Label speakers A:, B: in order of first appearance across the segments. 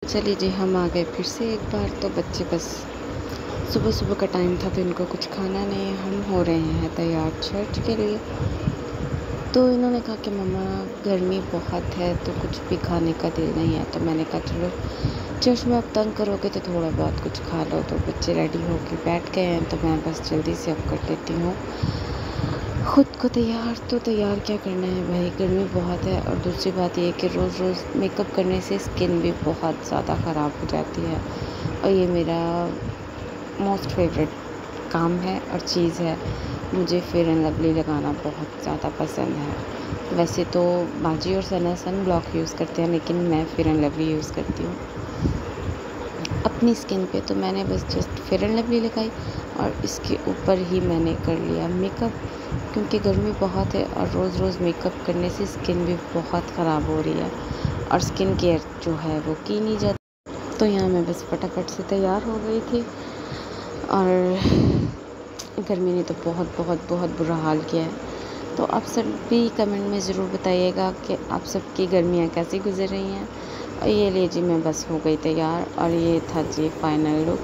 A: चलिए जी, हम आ गए फिर से एक बार। तो बच्चे बस सुबह सुबह का टाइम था तो इनको कुछ खाना नहीं, हम हो रहे हैं तैयार चर्च के लिए। तो इन्होंने कहा कि मम्मा गर्मी बहुत है तो कुछ भी खाने का दिल नहीं है। तो मैंने कहा चलो चर्च में अब तंग करोगे तो थोड़ा बहुत कुछ खा लो। तो बच्चे रेडी होके बैठ गए हैं तो मैं बस जल्दी से अब कर लेती हूँ खुद को तैयार। तो तैयार क्या करना है भाई, गर्मी बहुत है। और दूसरी बात ये कि रोज़ रोज़ मेकअप करने से स्किन भी बहुत ज़्यादा ख़राब हो जाती है। और ये मेरा मोस्ट फेवरेट काम है और चीज़ है। मुझे फेयर एंड लवली लगाना बहुत ज़्यादा पसंद है। वैसे तो बाजी और सना सन ब्लॉक यूज़ करते हैं, लेकिन मैं फेयर एंड लवली यूज़ करती हूँ अपनी स्किन पे। तो मैंने बस जस्ट फेयर एंड लवली लगाई और इसके ऊपर ही मैंने कर लिया मेकअप, क्योंकि गर्मी बहुत है और रोज़ रोज़ मेकअप करने से स्किन भी बहुत ख़राब हो रही है और स्किन केयर जो है वो की नहीं जाती। तो यहाँ मैं बस फटाफट से तैयार हो गई थी और गर्मी ने तो बहुत बहुत बहुत बुरा हाल किया है। तो आप सब भी कमेंट में ज़रूर बताइएगा कि आप सबकी गर्मियाँ कैसी गुजर रही हैं। और ये लिए जी, मैं बस हो गई तैयार और ये था जी फाइनल लुक।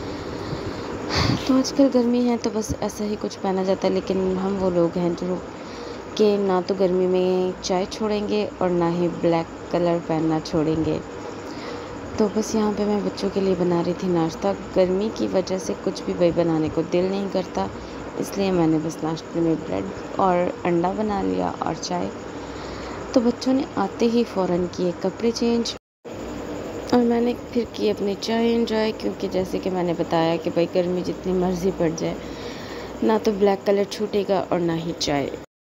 A: तो आजकल गर्मी है तो बस ऐसा ही कुछ पहना जाता है, लेकिन हम वो लोग हैं जो कि ना तो गर्मी में चाय छोड़ेंगे और ना ही ब्लैक कलर पहनना छोड़ेंगे। तो बस यहाँ पे मैं बच्चों के लिए बना रही थी नाश्ता। गर्मी की वजह से कुछ भी भाई बनाने को दिल नहीं करता, इसलिए मैंने बस नाश्ते में ब्रेड और अंडा बना लिया और चाय। तो बच्चों ने आते ही फ़ौरन किए कपड़े चेंज और मैंने फिर की अपनी चाय एंजॉय, क्योंकि जैसे कि मैंने बताया कि भाई गर्मी जितनी मर्ज़ी पड़ जाए, ना तो ब्लैक कलर छूटेगा और ना ही चाय।